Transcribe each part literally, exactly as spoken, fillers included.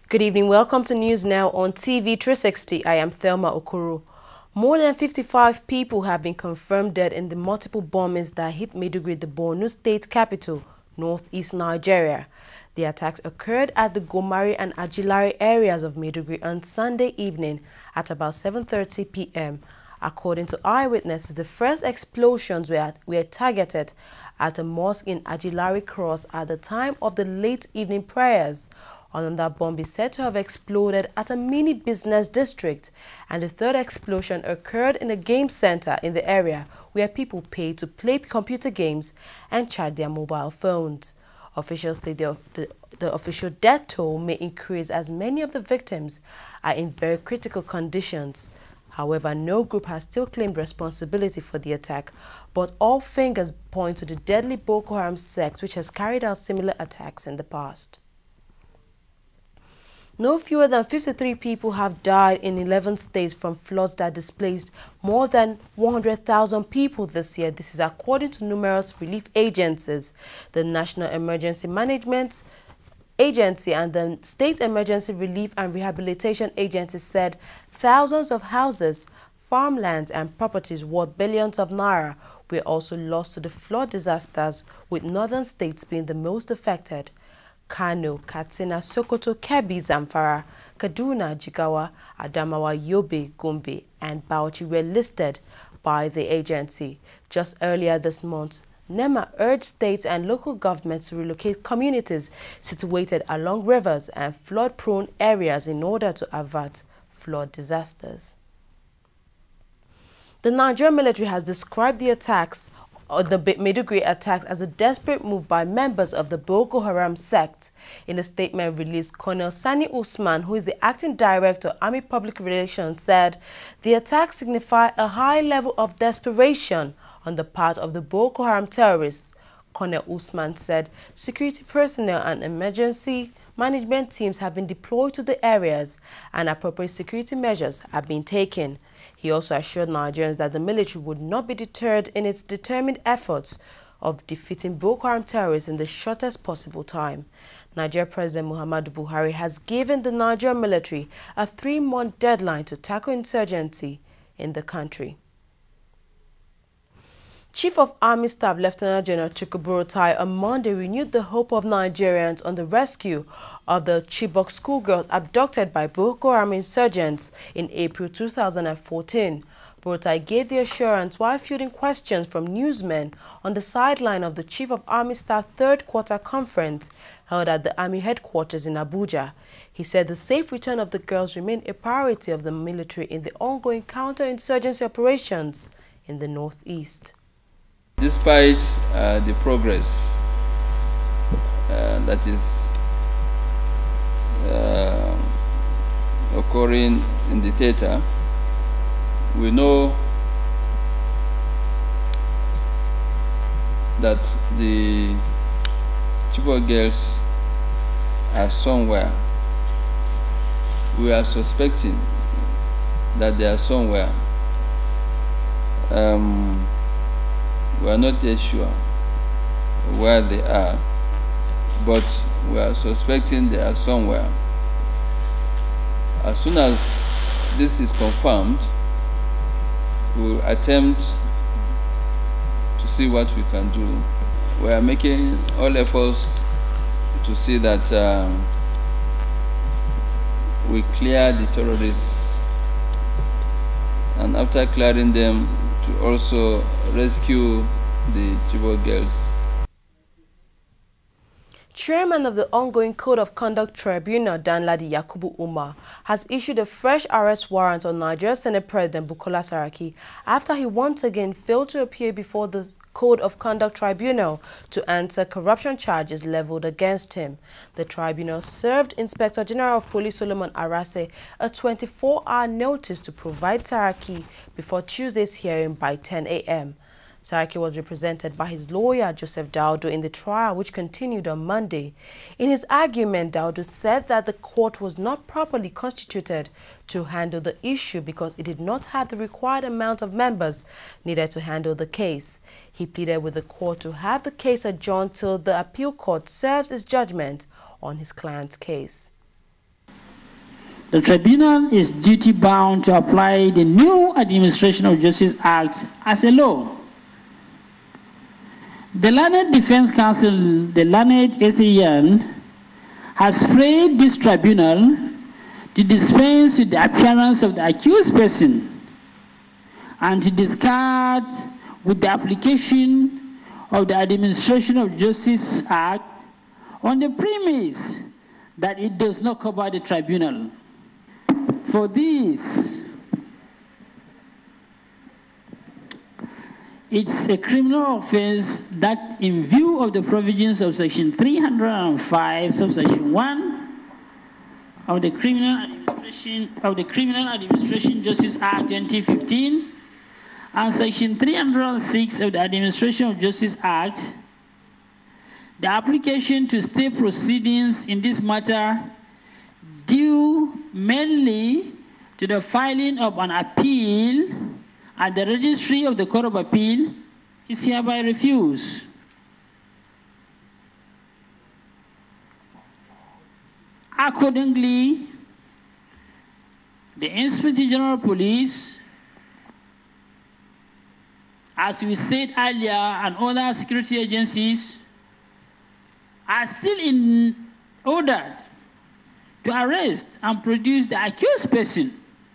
Good evening. Welcome to News Now on T V three sixty. I am Thelma Okoro. More than fifty-five people have been confirmed dead in the multiple bombings that hit Maiduguri, the Borno state capital, northeast Nigeria. The attacks occurred at the Gomari and Ajilari areas of Maiduguri on Sunday evening at about seven thirty p m According to eyewitnesses, the first explosions were, were targeted at a mosque in Ajilari Cross at the time of the late evening prayers. Another bomb is said to have exploded at a mini business district, and the third explosion occurred in a game center in the area where people pay to play computer games and charge their mobile phones. Officials say the, the, the official death toll may increase as many of the victims are in very critical conditions. However, no group has still claimed responsibility for the attack, but all fingers point to the deadly Boko Haram sect, which has carried out similar attacks in the past. No fewer than fifty-three people have died in eleven states from floods that displaced more than one hundred thousand people this year. This is according to numerous relief agencies. The National Emergency Management Agency and the State Emergency Relief and Rehabilitation Agency said thousands of houses, farmland and properties worth billions of naira were also lost to the flood disasters, with northern states being the most affected. Kano, Katsina, Sokoto, Kebbi, Zamfara, Kaduna, Jigawa, Adamawa, Yobe, Gombe, and Bauchi were listed by the agency. Just earlier this month, NEMA urged states and local governments to relocate communities situated along rivers and flood-prone areas in order to avert flood disasters. The Nigerian military has described the attacks or the Maiduguri attacks as a desperate move by members of the Boko Haram sect. In a statement released, Colonel Sani Usman, who is the acting director of Army Public Relations, said the attacks signify a high level of desperation on the part of the Boko Haram terrorists. Colonel Usman said security personnel and emergency management teams have been deployed to the areas and appropriate security measures have been taken. He also assured Nigerians that the military would not be deterred in its determined efforts of defeating Boko Haram terrorists in the shortest possible time. Nigeria President Muhammadu Buhari has given the Nigerian military a three-month deadline to tackle insurgency in the country. Chief of Army Staff Lieutenant General Chukwu on Monday renewed the hope of Nigerians on the rescue of the Chibok schoolgirls abducted by Boko Haram insurgents in April two thousand fourteen. Buratai gave the assurance while fielding questions from newsmen on the sideline of the Chief of Army Staff Third Quarter Conference held at the Army headquarters in Abuja. He said the safe return of the girls remained a priority of the military in the ongoing counterinsurgency operations in the northeast. Despite uh, the progress uh, that is uh, occurring in the theater, we know that the Chibok girls are somewhere. We are suspecting that they are somewhere. Um, We are not yet sure where they are, but we are suspecting they are somewhere. As soon as this is confirmed, we will attempt to see what we can do. We are making all efforts to see that um, we clear the terrorists, and after clearing them, to also rescue the Chibok girls. Chairman of the ongoing Code of Conduct Tribunal, Danladi Yakubu Umar, has issued a fresh arrest warrant on Nigeria Senate President Bukola Saraki after he once again failed to appear before the Code of Conduct Tribunal to answer corruption charges leveled against him. The tribunal served Inspector General of Police Solomon Arase a twenty-four hour notice to provide Saraki before Tuesday's hearing by ten a m Saraki was represented by his lawyer, Joseph Daudu, in the trial, which continued on Monday. In his argument, Daudu said that the court was not properly constituted to handle the issue because it did not have the required amount of members needed to handle the case. He pleaded with the court to have the case adjourned till the appeal court serves its judgment on his client's case. The tribunal is duty-bound to apply the new Administration of Justice Act as a law. The learned Defense Counsel, the learned S A N, has prayed this tribunal to dispense with the appearance of the accused person and to discard with the application of the Administration of Justice Act on the premise that it does not cover the tribunal. For this, it's a criminal offense that, in view of the provisions of Section three hundred five, subsection one of the Criminal Administration of the Criminal Administration Justice Act twenty fifteen and Section three hundred six of the Administration of Justice Act, the application to stay proceedings in this matter due mainly to the filing of an appeal at the registry of the Court of Appeal is hereby refused. Accordingly, the Inspector General of Police, as we said earlier, and other security agencies are still in order to arrest and produce the accused person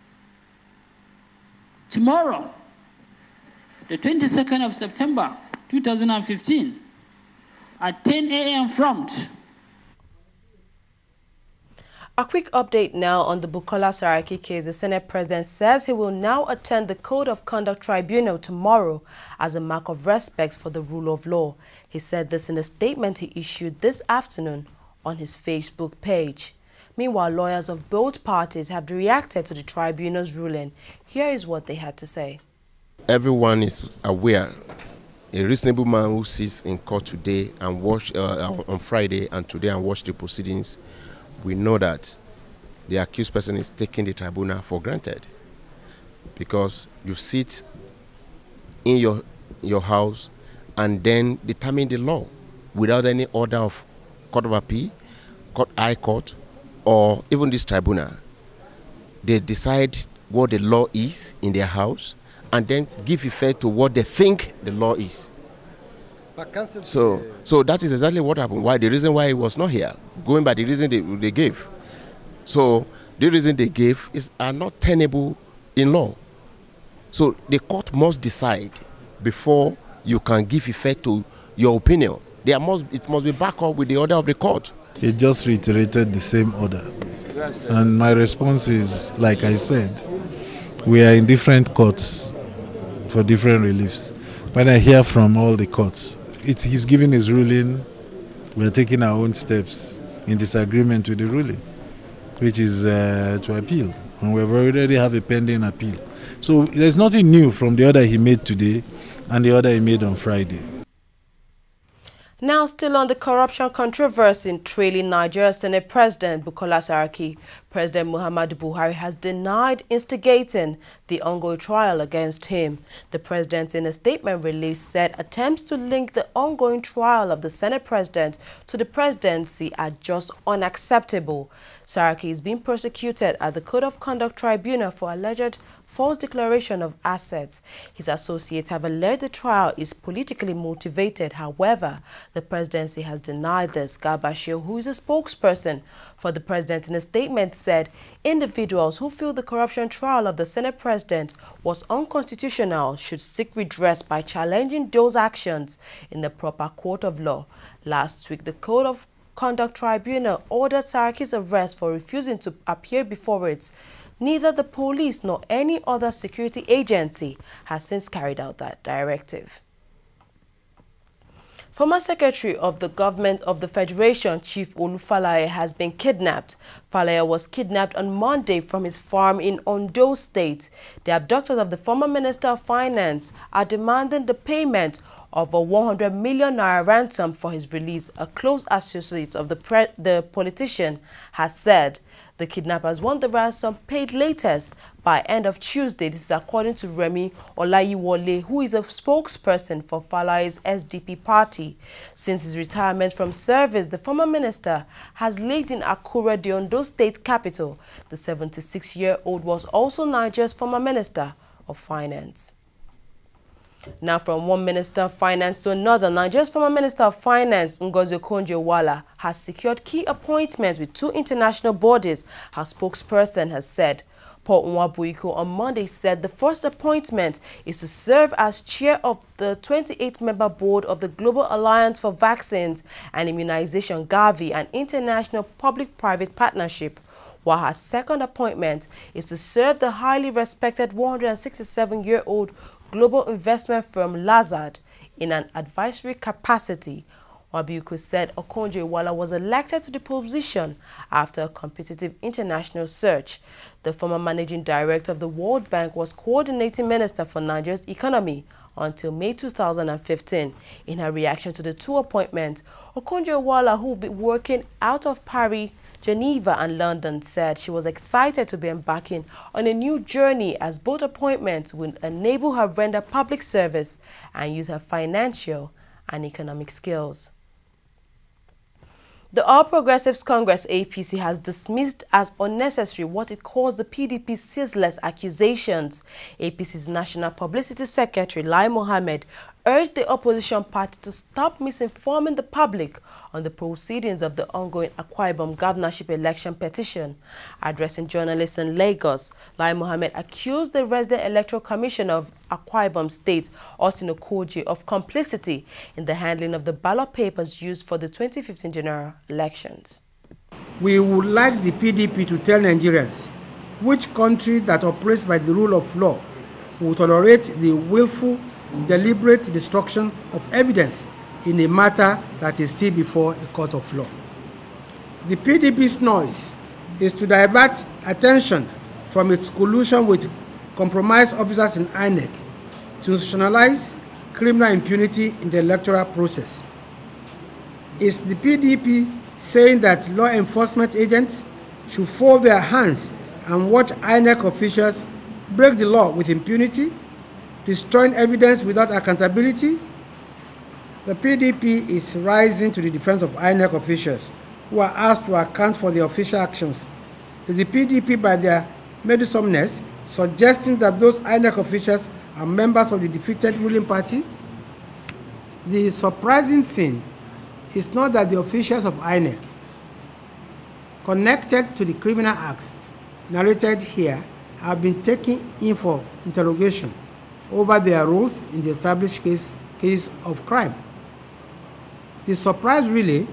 tomorrow, the twenty-second of September two thousand fifteen, at ten A M prompt. A quick update now on the Bukola Saraki case. The Senate President says he will now attend the Code of Conduct Tribunal tomorrow as a mark of respect for the rule of law. He said this in a statement he issued this afternoon on his Facebook page. Meanwhile, lawyers of both parties have reacted to the tribunal's ruling. Here is what they had to say. Everyone is aware. A reasonable man who sits in court today and watch uh, on Friday and today and watch the proceedings, we know that the accused person is taking the tribunal for granted, because you sit in your your house and then determine the law without any order of Court of Appeal, Court, High Court, or even this tribunal. They decide what the law is in their house and then give effect to what they think the law is. So, so that is exactly what happened. Why the reason why he was not here, going by the reason they, they gave. So the reason they gave is are not tenable in law. So the court must decide before you can give effect to your opinion. There must it must be backed up with the order of the court. He just reiterated the same order, and my response is, like I said, we are in different courts for different reliefs. When I hear from all the courts, it's, he's giving his ruling, we're taking our own steps in disagreement with the ruling, which is uh, to appeal. And we've already have a pending appeal. So there's nothing new from the order he made today and the order he made on Friday. Now, still on the corruption controversy trailing Nigeria's Senate President Bukola Saraki, President Muhammadu Buhari has denied instigating the ongoing trial against him. The president, in a statement released, said attempts to link the ongoing trial of the Senate President to the presidency are just unacceptable. Saraki is being prosecuted at the Code of Conduct Tribunal for alleged false declaration of assets. His associates have alleged the trial is politically motivated. However, the presidency has denied this. Garbashir, who is a spokesperson for the president, in a statement said individuals who feel the corruption trial of the Senate President was unconstitutional should seek redress by challenging those actions in the proper court of law. Last week, the Code of Conduct Tribunal ordered Saraki's arrest for refusing to appear before it. Neither the police nor any other security agency has since carried out that directive. Former Secretary of the Government of the Federation, Chief Olufalaye, has been kidnapped. Falaye was kidnapped on Monday from his farm in Ondo State. The abductors of the former Minister of Finance are demanding the payment of a one hundred million naira ransom for his release. A close associate of the, pre the politician has said the kidnappers want the ransom paid latest by end of Tuesday. This is according to Remi Olayiwole, who is a spokesperson for Falaye's S D P party. Since his retirement from service, the former minister has lived in Akure, the Ondo Borno State capital. The seventy-six-year-old was also Nigeria's former Minister of Finance. Now from one Minister of Finance to another, Nigeria's former Minister of Finance, Ngozi Okonjo-Iweala, has secured key appointments with two international bodies, her spokesperson has said. Paul Nwabuiko on Monday said the first appointment is to serve as chair of the twenty-eight member board of the Global Alliance for Vaccines and Immunization, Gavi, an international public-private partnership, while her second appointment is to serve the highly respected one hundred sixty-seven-year-old global investment firm Lazard in an advisory capacity. Nwabuiko said Okonjo-Iweala was elected to the position after a competitive international search. The former managing director of the World Bank was coordinating minister for Nigeria's economy until May two thousand fifteen. In her reaction to the two appointments, Okonjo-Iweala, who will be working out of Paris, Geneva and London, said she was excited to be embarking on a new journey as both appointments will enable her to render public service and use her financial and economic skills. The All Progressives Congress A P C has dismissed as unnecessary what it calls the P D P's ceaseless accusations. A P C's National Publicity Secretary Lai Mohammed urged the opposition party to stop misinforming the public on the proceedings of the ongoing Akwa Ibom governorship election petition. Addressing journalists in Lagos, Lai Mohammed accused the resident electoral commissioner of Akwa Ibom State, Austin Okoji, of complicity in the handling of the ballot papers used for the twenty fifteen general elections. We would like the P D P to tell Nigerians which country that operates by the rule of law will tolerate the willful, deliberate destruction of evidence in a matter that is still before a court of law. The P D P's noise is to divert attention from its collusion with compromised officers in I N E C to institutionalize criminal impunity in the electoral process. Is the P D P saying that law enforcement agents should fold their hands and watch I N E C officials break the law with impunity, destroying evidence without accountability? The P D P is rising to the defense of I N E C officials who are asked to account for their official actions. Is the P D P, by their meddlesomeness, suggesting that those I N E C officials are members of the defeated ruling party? The surprising thing is not that the officials of I N E C connected to the criminal acts narrated here have been taken in for interrogation over their roles in the established case, case of crime. The surprise really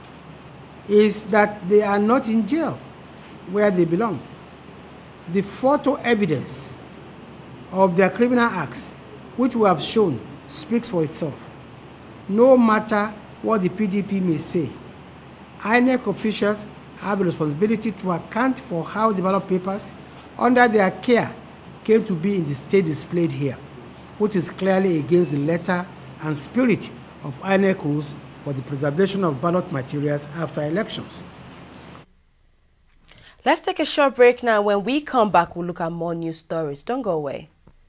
is that they are not in jail where they belong. The photo evidence of their criminal acts, which we have shown, speaks for itself. No matter what the P D P may say, I N E C officials have a responsibility to account for how the ballot papers under their care came to be in the state displayed here, which is clearly against the letter and spirit of I N E C rules for the preservation of ballot materials after elections. Let's take a short break now. When we come back, we'll look at more news stories. Don't go away.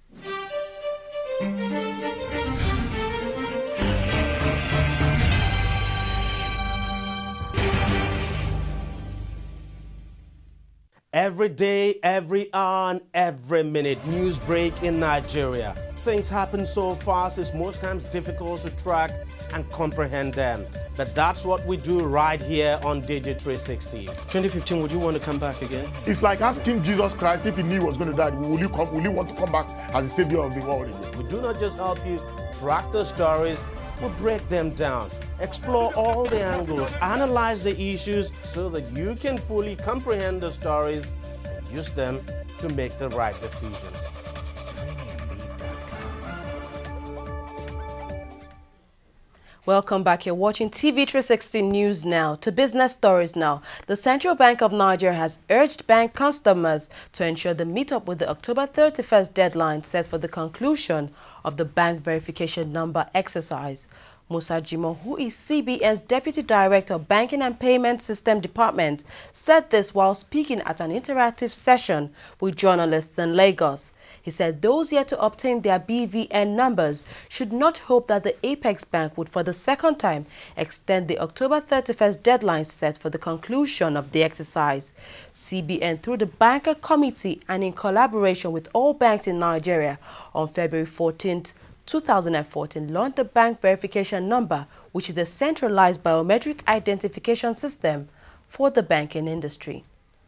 Every day, every hour, and every minute, news break in Nigeria. Things happen so fast, it's most times difficult to track and comprehend them. But that's what we do right here on T V three sixty. twenty fifteen, would you want to come back again? It's like asking Jesus Christ if he knew he was going to die, will you, come, will you want to come back as the savior of the world again? We do not just help you track the stories, we break them down, explore all the angles, analyze the issues so that you can fully comprehend the stories and use them to make the right decisions. Welcome back. You're watching T V three sixty News now. To business stories now. The Central Bank of Nigeria has urged bank customers to ensure they meet up with the October thirty-first deadline set for the conclusion of the bank verification number exercise. Musa Jimo, who is C B N's Deputy Director of Banking and Payment System Department, said this while speaking at an interactive session with journalists in Lagos. He said those yet to obtain their B V N numbers should not hope that the Apex Bank would for the second time extend the October thirty-first deadline set for the conclusion of the exercise. C B N, through the Banker Committee and in collaboration with all banks in Nigeria, on February fourteenth, two thousand fourteen, launched the Bank Verification Number, which is a centralized biometric identification system for the banking industry.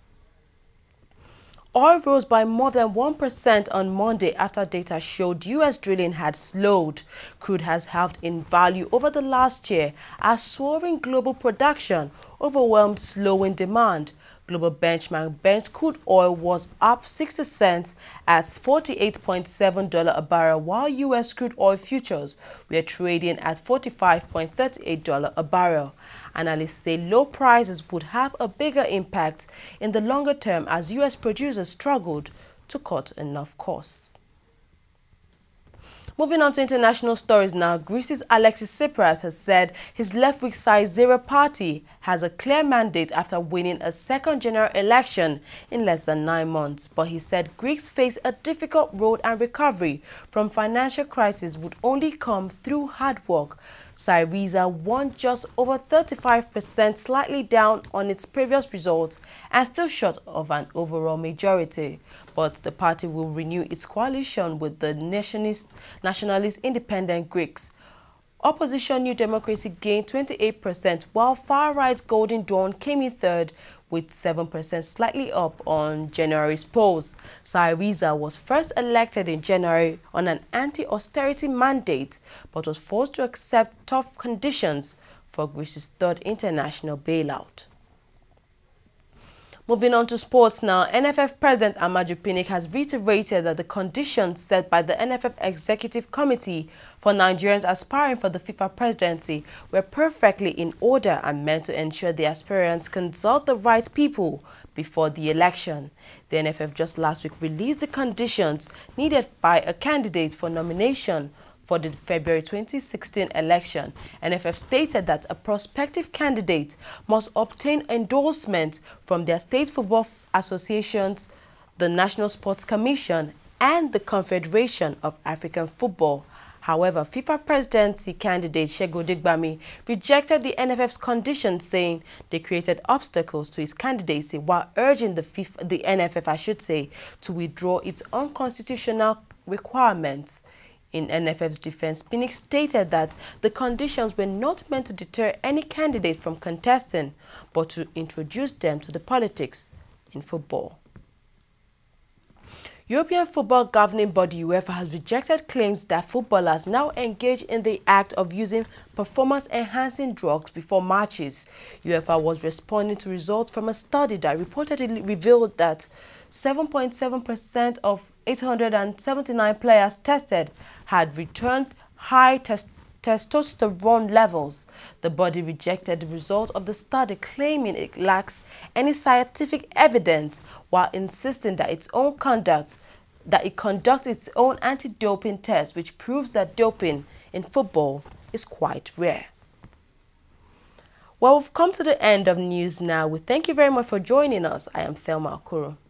Oil rose by more than one percent on Monday after data showed U S drilling had slowed. Crude has halved in value over the last year as soaring global production overwhelmed slowing demand. Global benchmark Brent crude oil was up sixty cents at forty-eight point seven dollars a barrel, while U S crude oil futures were trading at forty-five point three eight dollars a barrel. Analysts say low prices would have a bigger impact in the longer term as U S producers struggled to cut enough costs. Moving on to international stories now, Greece's Alexis Tsipras has said his left-wing side Zero party has a clear mandate after winning a second general election in less than nine months. But he said Greeks face a difficult road and recovery from financial crisis would only come through hard work. Syriza won just over thirty-five percent, slightly down on its previous results and still short of an overall majority. But the party will renew its coalition with the nationalist, nationalist independent Greeks. Opposition New Democracy gained twenty-eight percent, while far-right's Golden Dawn came in third with seven percent, slightly up on January's polls. Syriza was first elected in January on an anti-austerity mandate, but was forced to accept tough conditions for Greece's third international bailout. Moving on to sports now, N F F President Amaju Pinnick has reiterated that the conditions set by the N F F Executive Committee for Nigerians aspiring for the FIFA presidency were perfectly in order and meant to ensure the aspirants consult the right people before the election. The N F F just last week released the conditions needed by a candidate for nomination for the February twenty sixteen election. N F F stated that a prospective candidate must obtain endorsement from their state football associations, the National Sports Commission, and the Confederation of African Football. However, FIFA presidency candidate Shego Digbami rejected the N F F's conditions, saying they created obstacles to his candidacy while urging the, FIFA, the N F F, I should say, to withdraw its unconstitutional requirements. In N F F's defense, Pinnick stated that the conditions were not meant to deter any candidate from contesting, but to introduce them to the politics in football. European football governing body UEFA has rejected claims that footballers now engage in the act of using performance-enhancing drugs before matches. UEFA was responding to results from a study that reportedly revealed that seven point seven percent of eight hundred seventy-nine players tested had returned high test testosterone levels. The body rejected the result of the study, claiming it lacks any scientific evidence, while insisting that its own conduct that it conducts its own anti-doping test, which proves that doping in football is quite rare. Well, we've come to the end of news now. We thank you very much for joining us. I am Thelma Okoro.